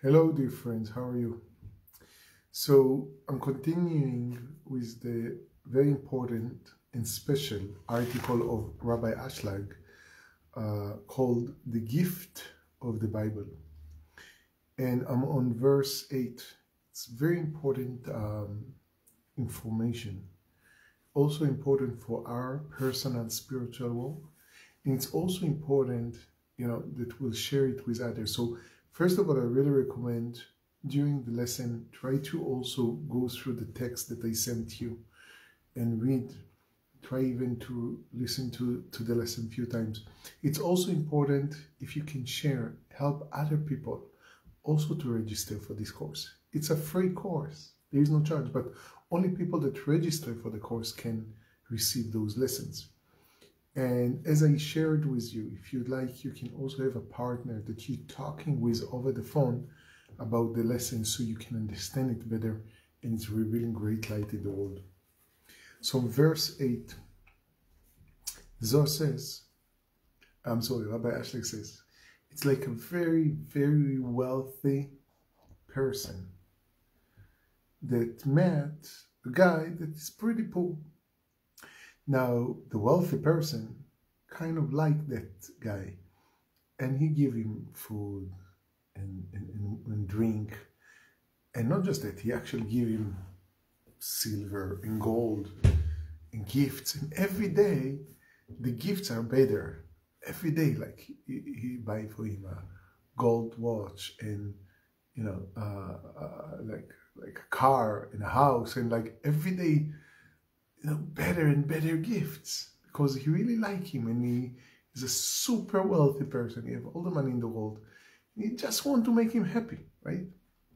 Hello, dear friends, how are you? So, I'm continuing with the very important and special article of Rabbi Ashlag called The Gift of the Bible. And I'm on verse 8. It's very important information, also important for our personal spiritual walk. And it's also important, that we'll share it with others. So, first of all, I really recommend during the lesson, try to also go through the text that I sent you and read. Try even to listen to the lesson a few times. It's also important if you can share, help other people also to register for this course. It's a free course. There is no charge, but only people that register for the course can receive those lessons. And as I shared with you, if you'd like, you can also have a partner that you're talking with over the phone about the lesson so you can understand it better, and it's revealing great light in the world. So verse 8, Zohar says, Rabbi Ashlag says, it's like a very, very wealthy person that met a guy that is pretty poor. Now, the wealthy person kind of liked that guy, and he gave him food and drink. And not just that, he actually gave him silver and gold and gifts. And every day, the gifts are better. Every day, like he buy for him a gold watch and, like a car and a house, and like every day, better and better gifts, because he really like him, and he is a super wealthy person. He have all the money in the world. You just want to make him happy, right?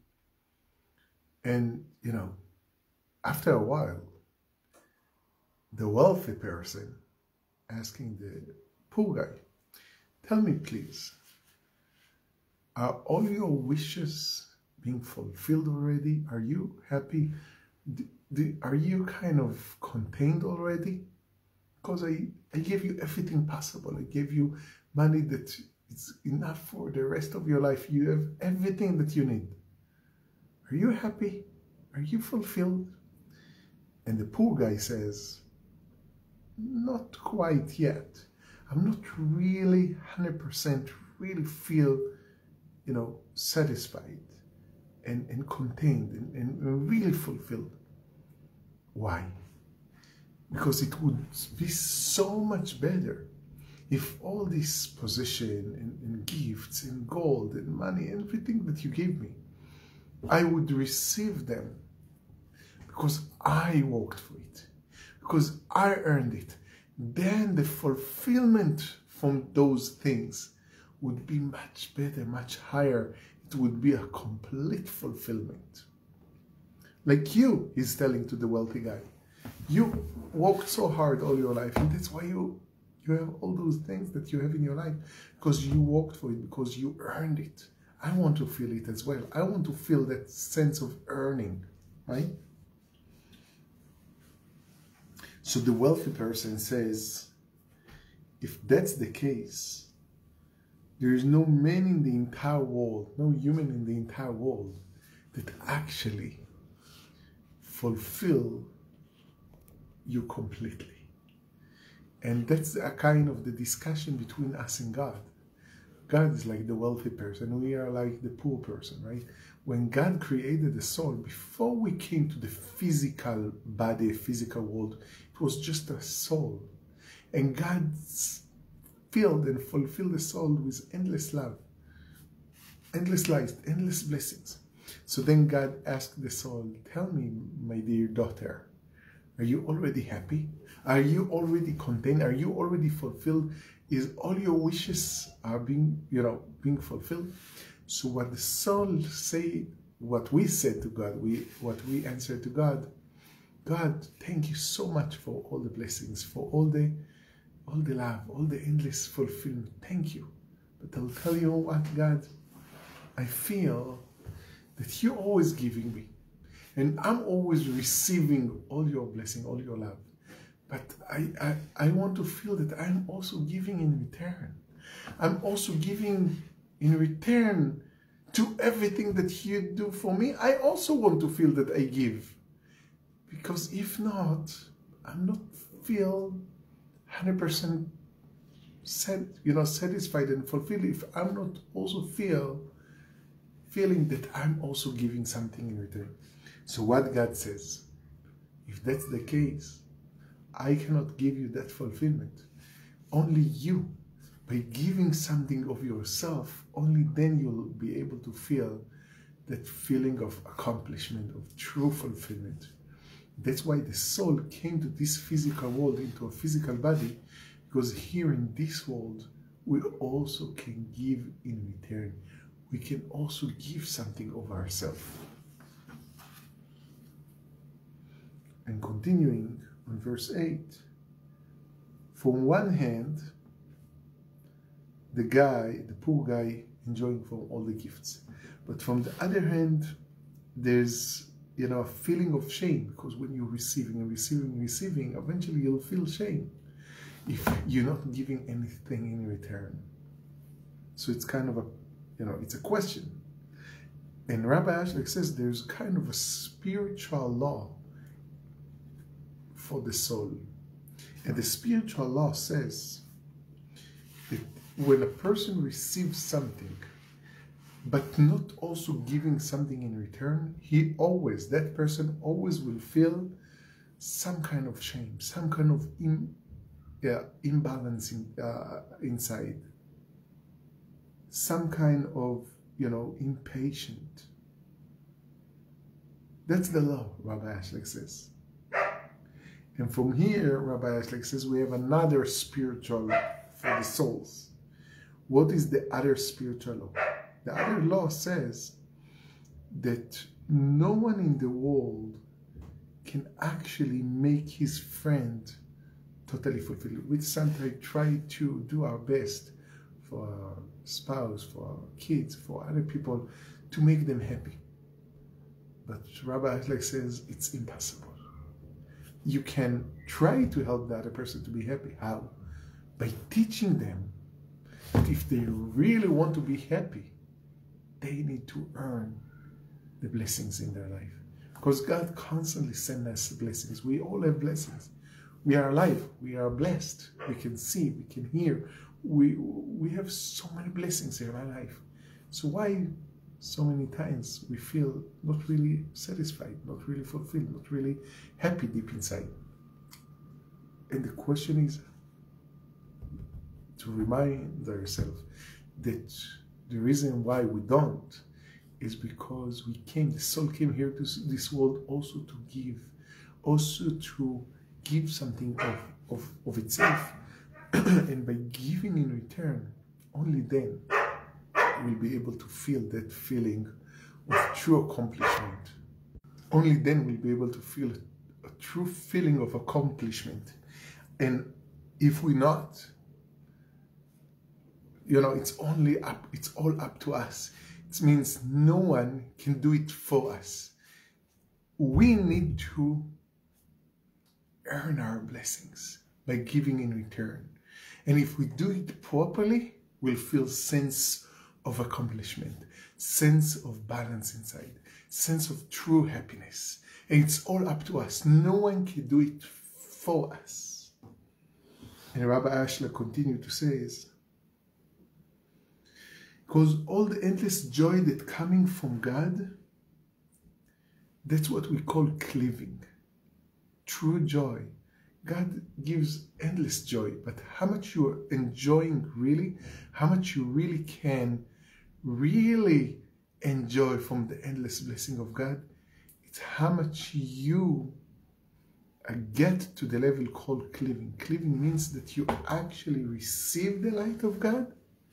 And, after a while, the wealthy person asking the poor guy, tell me please, are all your wishes being fulfilled already? Are you happy? Are you kind of contained already? Because I gave you everything possible. I gave you money that it's enough for the rest of your life. You have everything that you need. Are you happy? Are you fulfilled? And the poor guy says, not quite yet. I'm not really 100% really feel, satisfied and contained and really fulfilled. Why? Because it would be so much better if all this position and gifts and gold and money, everything that you gave me, I would receive them because I worked for it, because I earned it. Then the fulfillment from those things would be much better, much higher. It would be a complete fulfillment. Like you, he's telling to the wealthy guy, you worked so hard all your life, and that's why you have all those things that you have in your life, because you worked for it, because you earned it. I want to feel it as well. I want to feel that sense of earning, right? So the wealthy person says, if that's the case, there is no man in the entire world, no human in the entire world that actually fulfill you completely. And that's a kind of the discussion between us and God. God is like the wealthy person. We are like the poor person, right? When God created the soul, before we came to the physical body, physical world, it was just a soul. And God filled and fulfilled the soul with endless love, endless light, endless blessings. So then God asked the soul, tell me, my dear daughter, are you already happy? Are you already content? Are you already fulfilled? Is all your wishes are being fulfilled? So what the soul say, what we said to God, what we answered to God, God, thank you so much for all the blessings, for all the love, all the endless fulfillment. Thank you. But I'll tell you what, God, I feel that you're always giving me, and I'm always receiving all your blessing, all your love. But I want to feel that I'm also giving in return. I'm also giving in return do everything that you do for me, I also want to feel that I give. Because if not, I'm not feel 100% satisfied and fulfilled if I'm not also feeling that I'm also giving something in return. So what God says, if that's the case, I cannot give you that fulfillment. Only you, by giving something of yourself, only then you'll be able to feel that feeling of accomplishment, of true fulfillment. That's why the soul came to this physical world, into a physical body, because here in this world, we also can give in return. We can also give something of ourselves. And continuing on verse 8, from one hand, the poor guy, enjoying from all the gifts. But from the other hand, there's a feeling of shame, because when you're receiving and receiving, eventually you'll feel shame if you're not giving anything in return. So it's kind of it's a question. And Rav Ashlag says there's kind of a spiritual law for the soul. And the spiritual law says that when a person receives something, but not also giving something in return, that person always will feel some kind of shame, some kind of imbalance inside, some kind of, impatient. That's the law, Rav Ashlag says. And from here, Rav Ashlag says we have another spiritual law for the souls. What is the other spiritual law? The other law says that no one in the world can actually make his friend totally fulfilled. We sometimes try to do our best for our spouse, for our kids, for other people, to make them happy. But Rav Ashlag says it's impossible. You can try to help the other person to be happy. How? By teaching them that if they really want to be happy, they need to earn the blessings in their life. Because God constantly sends us blessings. We all have blessings. We are alive. We are blessed. We can see. We can hear. We have so many blessings in our life. So why so many times we feel not really satisfied, not really fulfilled, not really happy deep inside? And the question is to remind ourselves that the reason why we don't is because the soul came here to this world also to give something of itself. And by giving in return, only then we'll be able to feel that feeling of true accomplishment. Only then we'll be able to feel a true feeling of accomplishment. And if we're not, it's all up to us. It means no one can do it for us. We need to earn our blessings by giving in return. And if we do it properly, we'll feel sense of accomplishment, sense of balance inside, sense of true happiness. And it's all up to us. No one can do it for us. And Rav Ashlag continued to say, because all the endless joy that coming from God, that's what we call cleaving. True joy. God gives endless joy, but how much you are enjoying really, how much you really can really enjoy from the endless blessing of God, it's how much you get to the level called cleaving. Cleaving means that you actually receive the light of God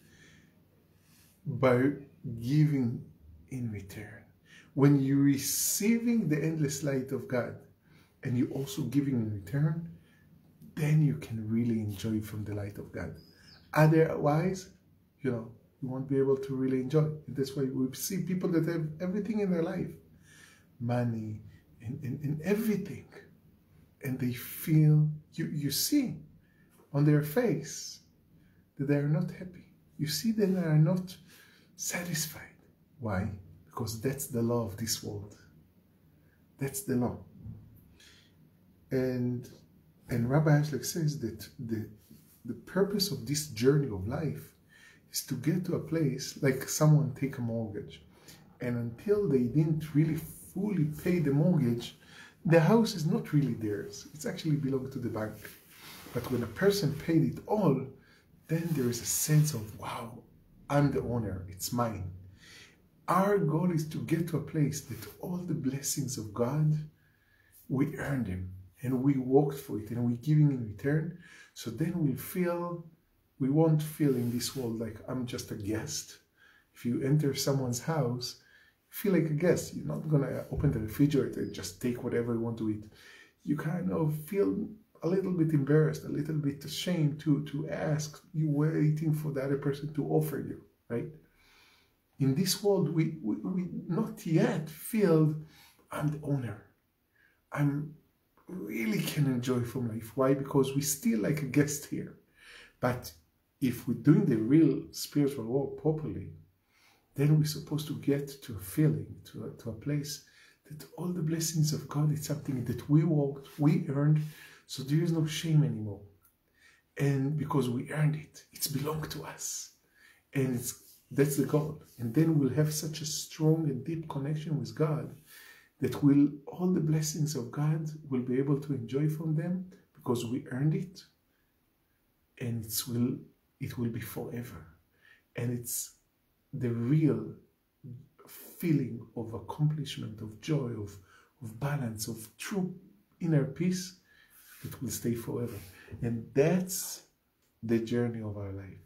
by giving in return. When you're receiving the endless light of God and you're also giving in return, then you can really enjoy from the light of God. Otherwise, you won't be able to really enjoy. And that's why we see people that have everything in their life, money and everything, and they feel, you see on their face that they are not happy. You see that they are not satisfied. Why? Because that's the law of this world. That's the law. And Rabbi Ashlag says that the purpose of this journey of life is to get to a place like someone take a mortgage, and until they didn't really fully pay the mortgage, the house is not really theirs. It's actually belongs to the bank. But when a person paid it all, then there is a sense of, wow, I'm the owner, it's mine. Our goal is to get to a place that all the blessings of God, we earned them and we worked for it and we giving in return. So then we won't feel in this world like I'm just a guest. If you enter someone's house, feel like a guest. You're not gonna open the refrigerator and just take whatever you want to eat. You kind of feel a little bit embarrassed, a little bit ashamed to ask. You waiting for the other person to offer you, right? In this world, we not yet feel I'm the owner. I'm really can enjoy from life. Why? Because we still like a guest here. But if we're doing the real spiritual work properly, then we're supposed to get to a feeling, to a place that all the blessings of God is something that we worked, we earned, so there is no shame anymore. And because we earned it, it's belonged to us. And that's the goal. And then we'll have such a strong and deep connection with God that all the blessings of God will be able to enjoy from them because we earned it. And it will be forever. And it's the real feeling of accomplishment, of joy, of balance, of true inner peace that will stay forever. And that's the journey of our life.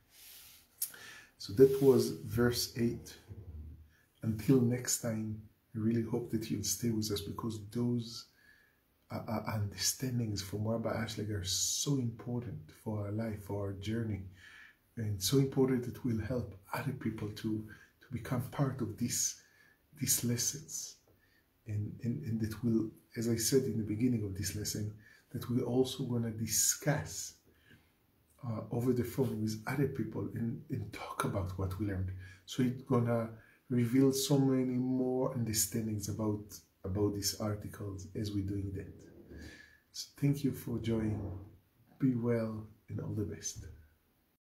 So that was verse 8. Until next time, I really hope that you'll stay with us, because those understandings from Rabbi Ashlag are so important for our life, for our journey, and so important that will help other people to become part of these lessons. And that will, as I said in the beginning of this lesson, that we're also going to discuss over the phone with other people and talk about what we learned. So it's going to reveal so many more understandings about these articles as we're doing that. So thank you for joining. Be well and all the best.